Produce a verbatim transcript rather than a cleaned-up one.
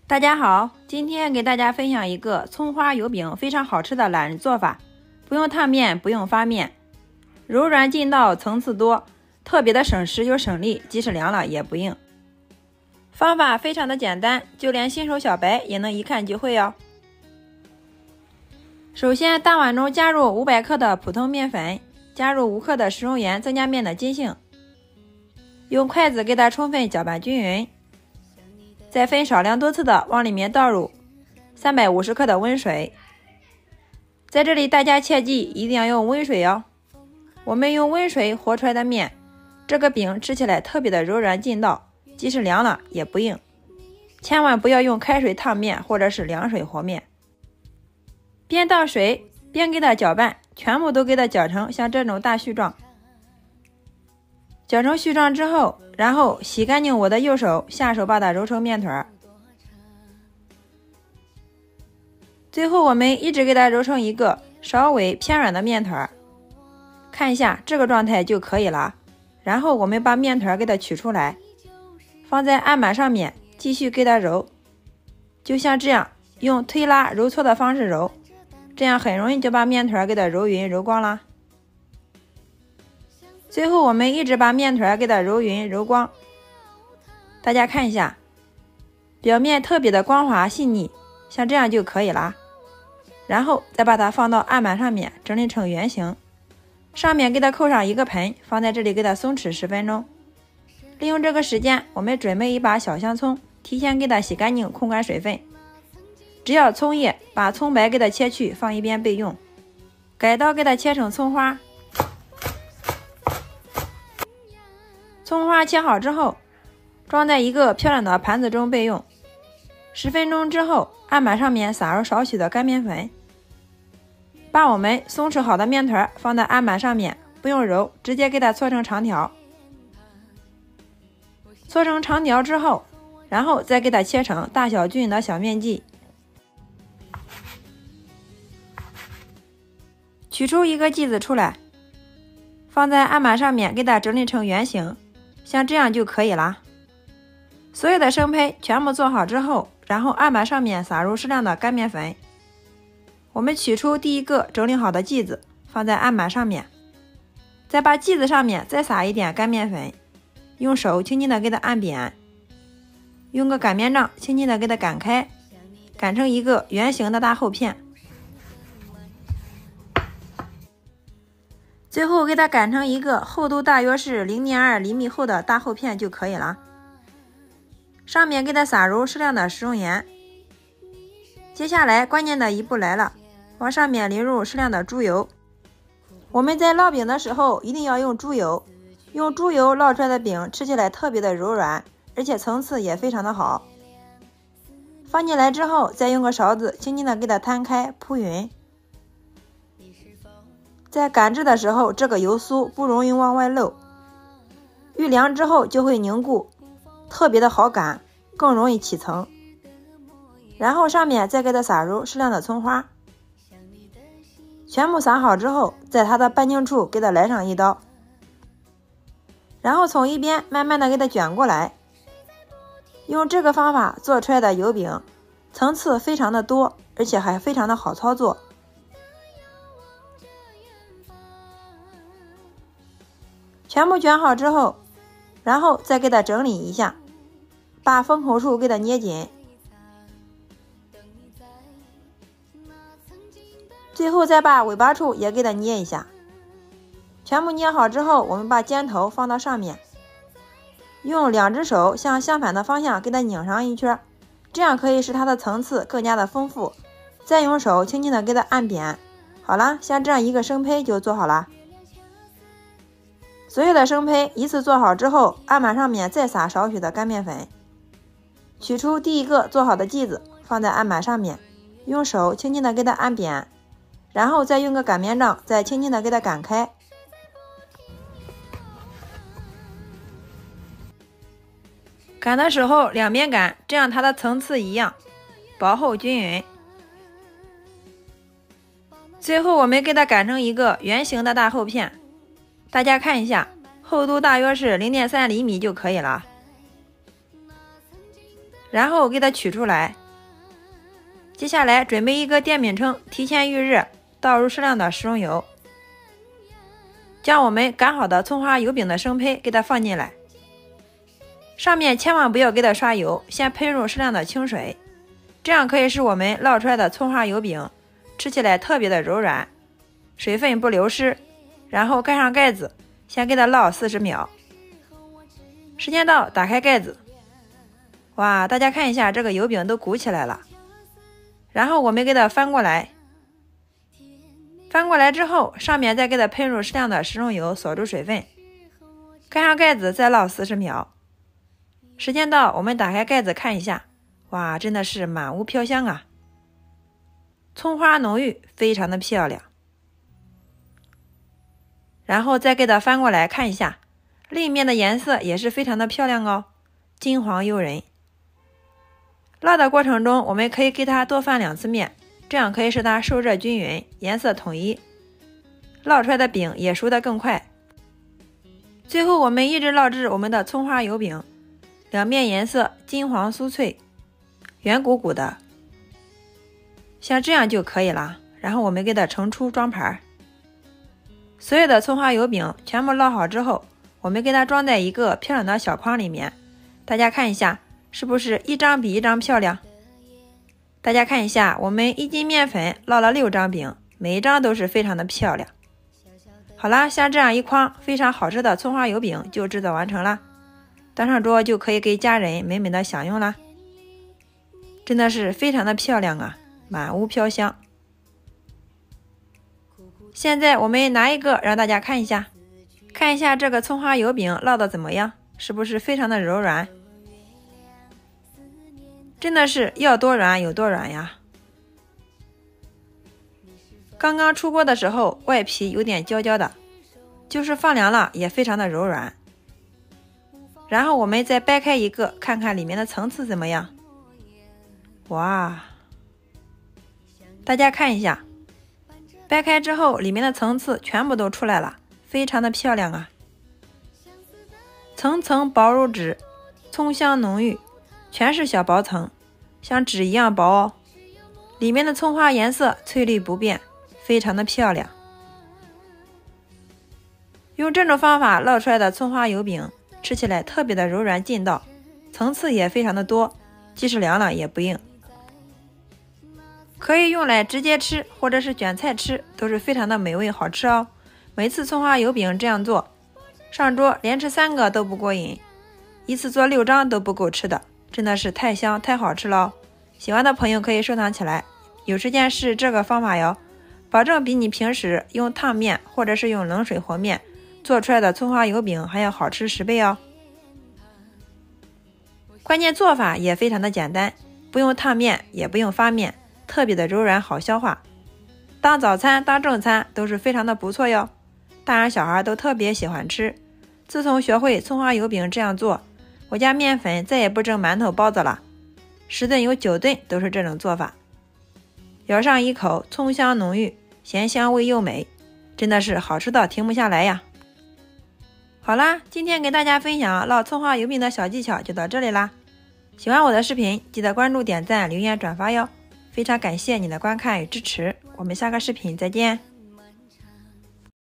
大家好，今天给大家分享一个葱花油饼非常好吃的懒人做法，不用烫面，不用发面，柔软劲道，层次多，特别的省时又省力，即使凉了也不硬。方法非常的简单，就连新手小白也能一看就会哦。首先，大碗中加入五百克的普通面粉，加入五克的食用盐，增加面的筋性，用筷子给它充分搅拌均匀。再分少量多次的往里面倒入三百五十克的温水，在这里大家切记一定要用温水哦。我们用温水和出来的面，这个饼吃起来特别的柔软劲道，即使凉了也不硬。千万不要用开水烫面或者是凉水和面。边倒水边给它搅拌，全部都给它搅成像这种大絮状。搅成絮状之后，然后洗干净我的右手，下手把它揉成面团。最后我们一直给它揉成一个稍微偏软的面团，看一下这个状态就可以了。然后我们把面团给它取出来，放在案板上面，继续给它揉，就像这样用推拉揉搓的方式揉，这样很容易就把面团给它揉匀揉光了。最后我们一直把面团给它揉匀揉光，大家看一下，表面特别的光滑细腻，像这样就可以了。然后再把它放到案板上面，整理成圆形，上面给它扣上一个盆，放在这里给它松弛十分钟。利用这个时间，我们准备一把小香葱，提前给它洗干净控干水分，只要葱叶，把葱白给它切去，放一边备用。改刀给它切成葱花，葱花切好之后，装在一个漂亮的盘子中备用。十分钟之后，案板上面撒入少许的干面粉，把我们松弛好的面团放在案板上面，不用揉，直接给它搓成长条。搓成长条之后，然后再给它切成大小均匀的小面剂。取出一个剂子出来，放在案板上面，给它整理成圆形，像这样就可以了。所有的生胚全部做好之后，然后案板上面撒入适量的干面粉。我们取出第一个整理好的剂子，放在案板上面，再把剂子上面再撒一点干面粉，用手轻轻的给它按扁，用个擀面杖轻轻的给它擀开，擀成一个圆形的大厚片。最后给它擀成一个厚度大约是 零点二厘米厚的大厚片就可以了。上面给它撒入适量的食用盐。接下来关键的一步来了，往上面淋入适量的猪油。我们在烙饼的时候一定要用猪油，用猪油烙出来的饼吃起来特别的柔软，而且层次也非常的好。放进来之后，再用个勺子轻轻的给它摊开铺匀。在擀制的时候，这个油酥不容易往外漏，遇凉之后就会凝固，特别的好擀，更容易起层。然后上面再给它撒入适量的葱花，全部撒好之后，在它的半径处给它来上一刀，然后从一边慢慢的给它卷过来。用这个方法做出来的油饼层次非常的多，而且还非常的好操作。全部卷好之后，然后再给它整理一下，把封口处给它捏紧，最后再把尾巴处也给它捏一下。全部捏好之后，我们把尖头放到上面，用两只手向相反的方向给它拧上一圈，这样可以使它的层次更加的丰富。再用手轻轻的给它按扁。好了，像这样一个生胚就做好了。所有的生胚一次做好之后，案板上面再撒少许的干面粉，取出第一个做好的剂子，放在案板上面，用手轻轻的给它按扁，然后再用个擀面杖再轻轻的给它擀开。擀的时候两边擀，这样它的层次一样，薄厚均匀。最后我们给它擀成一个圆形的大厚片，大家看一下，厚度大约是 零点三厘米就可以了。 然后给它取出来。接下来准备一个电饼铛，提前预热，倒入适量的食用油，将我们擀好的葱花油饼的生胚给它放进来，上面千万不要给它刷油，先喷入适量的清水，这样可以使我们烙出来的葱花油饼吃起来特别的柔软，水分不流失。然后盖上盖子，先给它烙四十秒。时间到，打开盖子，哇，大家看一下，这个油饼都鼓起来了。然后我们给它翻过来，翻过来之后，上面再给它喷入适量的食用油，锁住水分，盖上盖子，再烙四十秒。时间到，我们打开盖子看一下，哇，真的是满屋飘香啊，葱花浓郁，非常的漂亮。然后再给它翻过来看一下，另一面的颜色也是非常的漂亮哦，金黄诱人。烙的过程中，我们可以给它多翻两次面，这样可以使它受热均匀，颜色统一，烙出来的饼也熟得更快。最后我们一直烙制我们的葱花油饼，两面颜色金黄酥脆，圆鼓鼓的，像这样就可以了。然后我们给它盛出装盘。所有的葱花油饼全部烙好之后，我们给它装在一个漂亮的小筐里面，大家看一下，是不是一张比一张漂亮？大家看一下，我们一斤面粉烙了六张饼，每一张都是非常的漂亮。好啦，像这样一筐非常好吃的葱花油饼就制作完成了，端上桌就可以给家人美美的享用啦。真的是非常的漂亮啊，满屋飘香。现在我们拿一个让大家看一下，看一下这个葱花油饼烙的怎么样，是不是非常的柔软？真的是要多软有多软呀！刚刚出锅的时候，外皮有点焦焦的，就是放凉了也非常的柔软。然后我们再掰开一个，看看里面的层次怎么样。哇，大家看一下，掰开之后里面的层次全部都出来了，非常的漂亮啊！层层薄如纸，葱香浓郁，全是小薄层，像纸一样薄哦。里面的葱花颜色翠绿不变，非常的漂亮。用这种方法烙出来的葱花油饼，吃起来特别的柔软劲道，层次也非常的多，即使凉了也不硬。可以用来直接吃，或者是卷菜吃，都是非常的美味好吃哦。每次葱花油饼这样做，上桌连吃三个都不过瘾，一次做六张都不够吃的，真的是太香太好吃了哦。喜欢的朋友可以收藏起来，有时间试这个方法哟，保证比你平时用烫面或者是用冷水和面做出来的葱花油饼还要好吃十倍哦。关键做法也非常的简单，不用烫面也不用发面，特别的柔软好消化，当早餐当正餐都是非常的不错哟，大人小孩都特别喜欢吃。自从学会葱花油饼这样做，我家面粉再也不蒸馒头包子了，十顿有九顿都是这种做法。咬上一口，葱香浓郁，咸香味又美，真的是好吃到停不下来呀。好啦，今天给大家分享烙葱花油饼的小技巧就到这里啦。喜欢我的视频，记得关注、点赞、留言、转发哟。非常感谢你的观看与支持，我们下个视频再见。